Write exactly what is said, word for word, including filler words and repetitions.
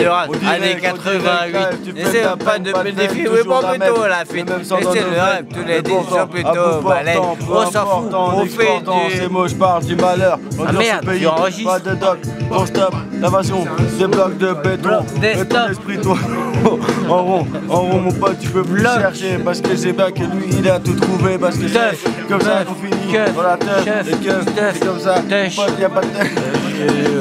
de rap, années quatre-vingt-huit. Essaye pas de me défier, oui, bon, plutôt la fête. Essaye le rap, tous les dix sont plutôt balais. On s'en fout, on fait du. C'est mots, je parle du malheur. Ah merde, tu enregistres. Pas de doc, on stop, l'invasion, des blocs de béton. Et ton esprit, toi, en rond, en rond, mon pote, tu peux plus chercher. Parce que j'ai bien que lui, il a tout trouvé. Parce que c'est comme ça qu'on finit. Voilà, teuf, les keufs, c'est comme ça. Pote, y'a pas de teuf.